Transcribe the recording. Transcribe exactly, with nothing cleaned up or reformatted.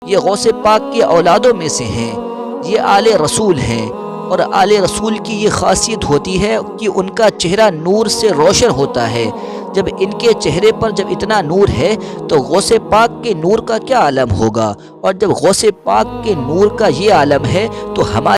ये गौसे पाक की औलादों में से हैं, ये आले रसूल हैं। और आले रसूल की ये खासियत होती है कि उनका चेहरा नूर से रोशन होता है। जब इनके चेहरे पर जब इतना नूर है तो गौसे पाक के नूर का क्या आलम होगा। और जब गौसे पाक के नूर का ये आलम है तो हमारे